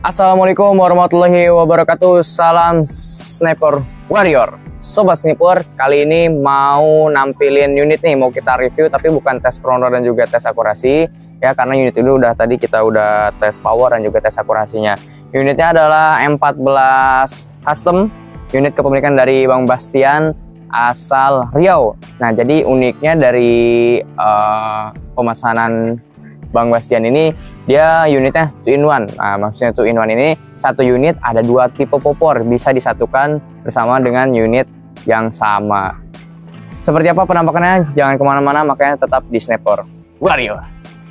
Assalamualaikum warahmatullahi wabarakatuh. Salam Sniper Warrior. Sobat Sniper, kali ini mau nampilin unit nih, mau kita review tapi bukan tes pronor dan juga tes akurasi ya, karena unit itu tadi kita udah tes power dan juga tes akurasinya. Unitnya adalah M14 custom, unit kepemilikan dari Bang Bastian asal Riau. Nah, jadi uniknya dari pemesanan Bang Bastian ini, dia unitnya 2-in-1. Nah, maksudnya 2-in-1 ini satu unit ada dua tipe popor, bisa disatukan bersama dengan unit yang sama. Seperti apa penampakannya? Jangan kemana-mana, makanya tetap di Sniper Warrior.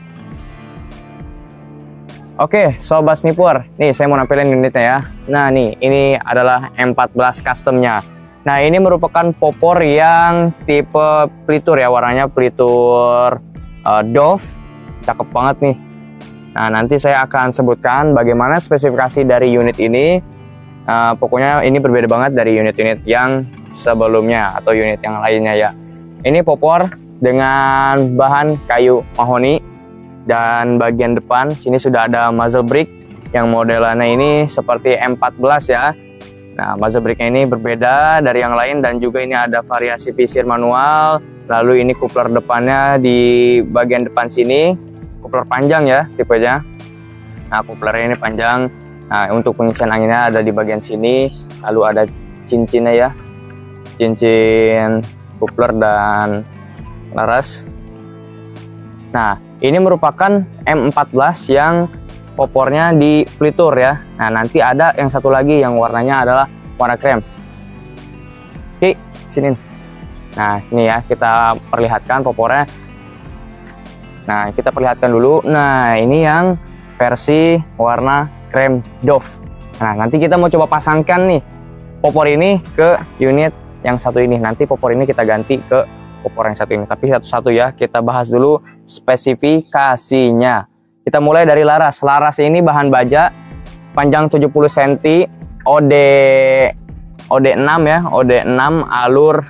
Oke, Sobat Sniper, nih saya mau nampilin unitnya ya. Nah nih, ini adalah M14 customnya. Nah, ini merupakan popor yang tipe pelitur ya, warnanya pelitur Dove. Cakep banget nih. Nah, nanti saya akan sebutkan bagaimana spesifikasi dari unit ini. Pokoknya ini berbeda banget dari unit-unit yang sebelumnya atau unit yang lainnya ya. Ini popor dengan bahan kayu mahoni, dan bagian depan sini sudah ada muzzle brake yang modelannya ini seperti M14 ya. Nah, muzzle brake-nya ini berbeda dari yang lain, dan juga ini ada variasi visir manual. Lalu ini coupler depannya di bagian depan sini, coupler panjang ya tipenya. Nah, couplernya ini panjang. Nah, untuk pengisian anginnya ada di bagian sini. Lalu ada cincinnya ya, cincin coupler dan laras. Nah, ini merupakan M14 yang popornya di pelitur ya. Nah, nanti ada yang satu lagi yang warnanya adalah warna krem. Oke, sini. Nah, ini ya, kita perlihatkan popornya. Nah, kita perlihatkan dulu. Nah, ini yang versi warna krem Dove. Nah, nanti kita mau coba pasangkan nih popor ini ke unit yang satu ini. Nanti popor ini kita ganti ke popor yang satu ini. Tapi satu-satu ya, kita bahas dulu spesifikasinya. Kita mulai dari laras. Laras ini bahan baja, panjang 70 cm, OD6 ya, OD6 alur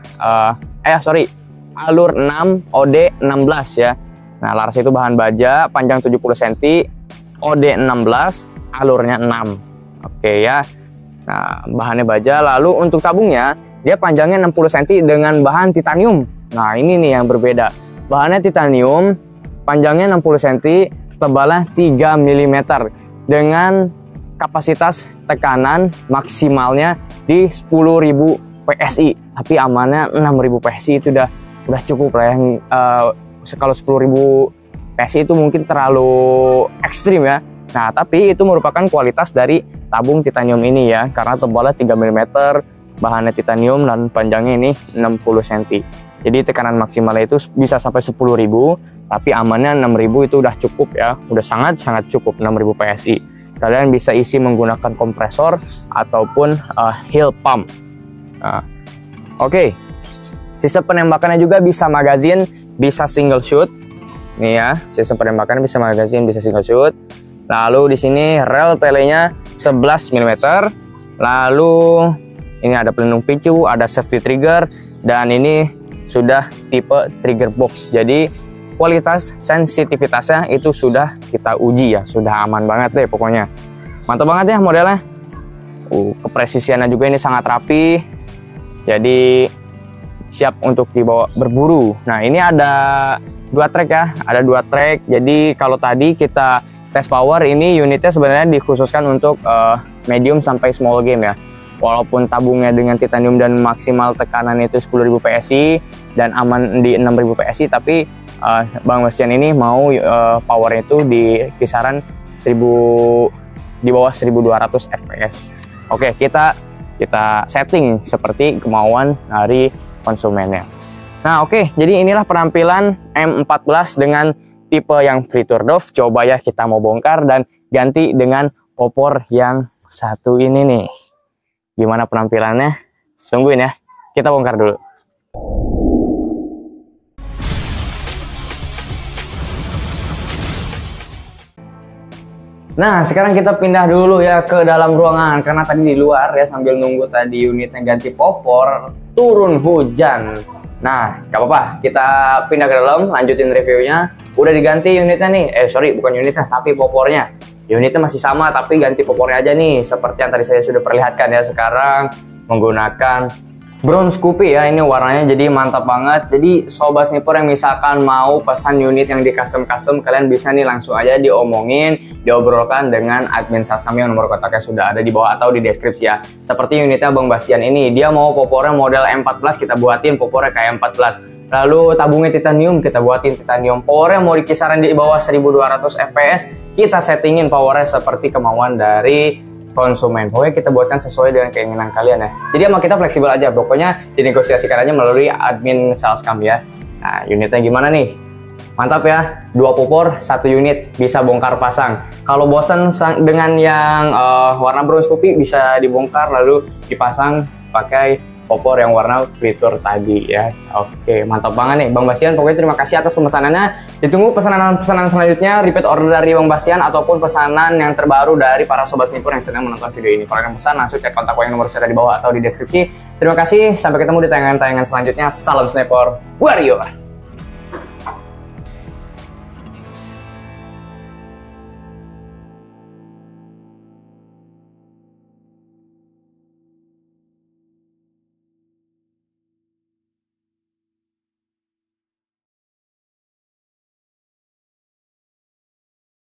alur 6 OD16 ya. Nah, laras itu bahan baja, panjang 70 cm, OD16, alurnya 6. Oke ya. Nah, bahannya baja. Lalu untuk tabungnya, dia panjangnya 60 cm dengan bahan titanium. Nah, ini nih yang berbeda. Bahannya titanium, panjangnya 60 cm, tebalnya 3 mm dengan kapasitas tekanan maksimalnya di 10.000 PSI. Tapi amannya 6.000 PSI itu udah cukup lah ya. Kalau 10.000 PSI itu mungkin terlalu ekstrim ya. Nah, tapi itu merupakan kualitas dari tabung titanium ini ya, karena tebalnya 3 mm, bahannya titanium, dan panjangnya ini 60 cm. Jadi tekanan maksimalnya itu bisa sampai 10.000, tapi amannya 6.000 itu udah cukup ya, udah sangat cukup 6.000 PSI. Kalian bisa isi menggunakan kompresor ataupun heel pump. Nah, oke. Sistem penembakannya juga bisa magazin, bisa single shoot. Nih ya, sistem penembakan bisa magazin, bisa single shoot. Lalu di sini rel telenya 11 mm. Lalu ini ada pelindung picu, ada safety trigger, dan ini sudah tipe trigger box. Jadi kualitas sensitivitasnya itu sudah kita uji ya, sudah aman banget deh pokoknya. Mantap banget ya modelnya. Kepresisiannya juga ini sangat rapi. Jadi siap untuk dibawa berburu. Nah, ini ada 2 track ya, ada 2 track. Jadi kalau tadi kita tes power, ini unitnya sebenarnya dikhususkan untuk medium sampai small game ya. Walaupun tabungnya dengan titanium dan maksimal tekanan itu 10.000 PSI dan aman di 6.000 PSI, tapi Bang Bastian ini mau powernya itu di kisaran 1000, di bawah 1200 fps. Oke, kita setting seperti kemauan dari konsumennya. Nah, oke, jadi inilah penampilan M14 dengan tipe yang pelitur Dove. Coba ya kita mau bongkar dan ganti dengan popor yang satu ini nih. Gimana penampilannya? Tungguin ya, kita bongkar dulu. Nah, sekarang kita pindah dulu ya ke dalam ruangan, karena tadi di luar ya sambil nunggu tadi unitnya ganti popor, turun hujan. Nah, gak apa-apa, kita pindah ke dalam, lanjutin reviewnya. Udah diganti unitnya nih, bukan unitnya, tapi popornya. Unitnya masih sama tapi ganti popornya aja nih, seperti yang tadi saya sudah perlihatkan ya. Sekarang menggunakan Brown Scoopy ya, ini warnanya jadi mantap banget. Jadi sobat sniper yang misalkan mau pesan unit yang di custom, kalian bisa nih langsung aja diomongin, diobrolkan dengan admin sales kami yang nomor kontaknya sudah ada di bawah atau di deskripsi ya. Seperti unitnya Bang Bastian ini, dia mau popornya model M14, kita buatin popornya kayak M14. Lalu tabungnya titanium, kita buatin titanium. Powernya mau di kisaran di bawah 1200 fps, kita settingin powernya seperti kemauan dari konsumen. Pokoknya kita buatkan sesuai dengan keinginan kalian ya. Jadi sama kita fleksibel aja, pokoknya dinegosiasikan aja melalui admin sales kami ya. Nah, unitnya gimana nih? Mantap ya, 2 popor 1 unit, bisa bongkar pasang. Kalau bosan dengan yang warna Brown Scoopy, bisa dibongkar lalu dipasang pakai popor yang warna fitur tadi ya. Oke, mantap banget nih Bang Bastian. Pokoknya terima kasih atas pemesanannya. Ditunggu pesanan-pesanan selanjutnya, repeat order dari Bang Bastian ataupun pesanan yang terbaru dari para sobat sniper yang sedang menonton video ini. Kalau kalian pesan, langsung cek kontak yang nomor saya di bawah atau di deskripsi. Terima kasih, sampai ketemu di tayangan-tayangan selanjutnya. Salam sniper warrior.